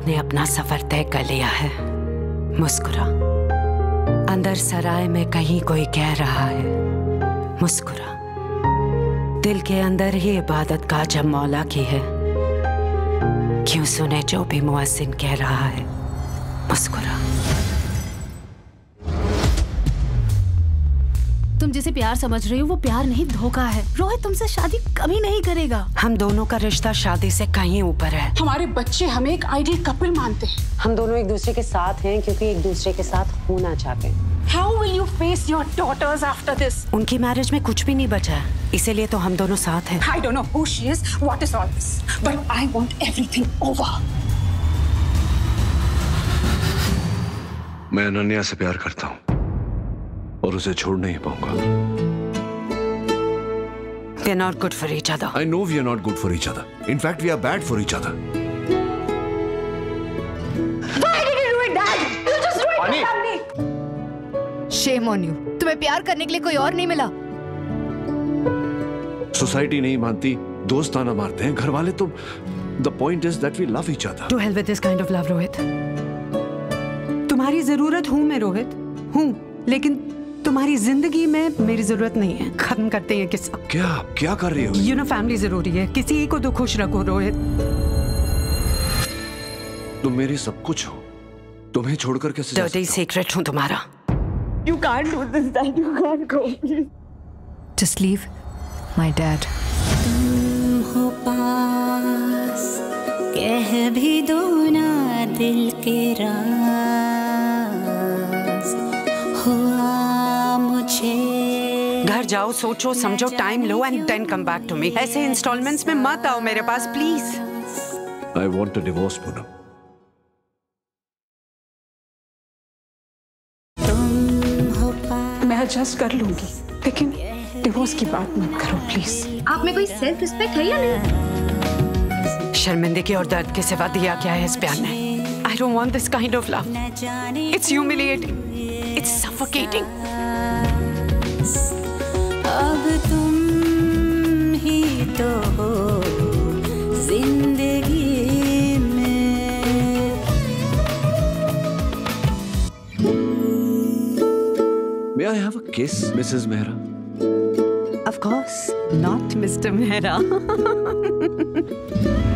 आपने अपना सफर तय कर लिया है। मुस्कुरा। अंदर सराय में कहीं कोई कह रहा है मुस्कुरा। दिल के अंदर ही इबादत का जब मौला की है, क्यों सुने जो भी मुअज्जिन कह रहा है मुस्कुरा। तुम जिसे प्यार समझ रही हो वो प्यार नहीं, धोखा है। रोहित तुमसे शादी कभी नहीं करेगा। हम दोनों का रिश्ता शादी से कहीं ऊपर है। हमारे बच्चे हमें एक आइडियल कपल मानते हैं। हम दोनों एक दूसरे के साथ हैं क्योंकि एक दूसरे के साथ होना चाहते हैं। How will you face your daughters after this? उनकी मैरिज में कुछ भी नहीं बचा है, इसीलिए तो हम दोनों साथ हैं। I don't know who she is, what is all this, but I want everything over. मैं अनन्या से प्यार करता हूँ और उसे छोड़ नहीं पाऊंगा। We are not good for each other. I know we are not good for each other. In fact, we are bad for each other. Why did you do it, Dad? You just ruined my family. Shame on you. तुम्हें प्यार करने के लिए कोई और नहीं मिला। Society नहीं मानती, दोस्त ताना मारते हैं, घर वाले तो। The point is that we love each other. To hell with this kind of love, Rohit. तुम्हारी जरूरत हूँ मैं रोहित, हूँ, लेकिन तुम्हारी जिंदगी में मेरी जरूरत नहीं है। खत्म करते हैं किस्सा। क्या कर रही हो? You know, फैमिली जरूरी है। किसी एक को तो खुश रखो रोहित। तुम मेरी सब कुछ हो, तुम्हें छोड़कर कैसे जा सकता हूं? Dirty secret हूँ तुम्हारा। You can't do this, Dad. You can't go. Just leave my dad. तुम हो पास, कह भी दो ना दिल के राज, हुआ मुझे। घर जाओ, सोचो समझो, टाइम लो and then come back to me. ऐसे इंस्टॉलमेंट्स में मत आओ मेरे पास please. I want a divorce, Poonam. मैं एडजस्ट कर लूंगी, लेकिन डिवोर्स की बात मत करो प्लीज। आप में कोई सेल्फ रिस्पेक्ट है या नहीं? शर्मिंदगी और दर्द के सिवा दिया क्या है इस प्यार ने? I don't want this kind of love. It's humiliating. It's suffocating. अब तुम ही तो हो जिंदगी में। May I have a kiss, Mrs. Mehra? Of course, not Mr. Mehra.